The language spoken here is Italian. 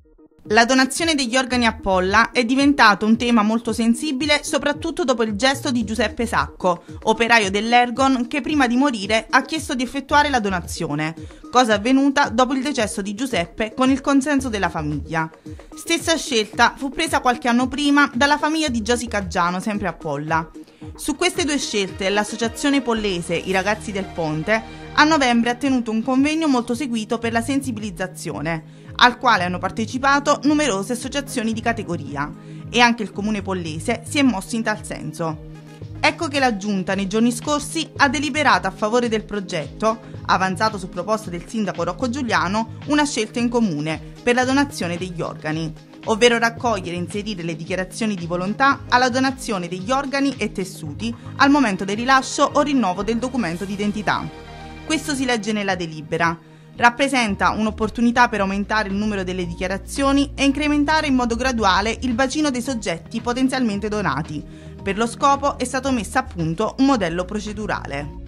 La donazione degli organi a Polla è diventato un tema molto sensibile soprattutto dopo il gesto di Giuseppe Sacco, operaio dell'Ergon che prima di morire ha chiesto di effettuare la donazione, cosa avvenuta dopo il decesso di Giuseppe con il consenso della famiglia. Stessa scelta fu presa qualche anno prima dalla famiglia di Giosi Caggiano, sempre a Polla. Su queste due scelte l'associazione pollese I Ragazzi del Ponte a novembre ha tenuto un convegno molto seguito per la sensibilizzazione, al quale hanno partecipato numerose associazioni di categoria e anche il comune pollese si è mosso in tal senso. Ecco che la Giunta nei giorni scorsi ha deliberato a favore del progetto, avanzato su proposta del sindaco Rocco Giuliano, una scelta in comune per la donazione degli organi, ovvero raccogliere e inserire le dichiarazioni di volontà alla donazione degli organi e tessuti al momento del rilascio o rinnovo del documento d'identità. Questo si legge nella delibera. Rappresenta un'opportunità per aumentare il numero delle dichiarazioni e incrementare in modo graduale il bacino dei soggetti potenzialmente donati. Per lo scopo è stato messo a punto un modello procedurale.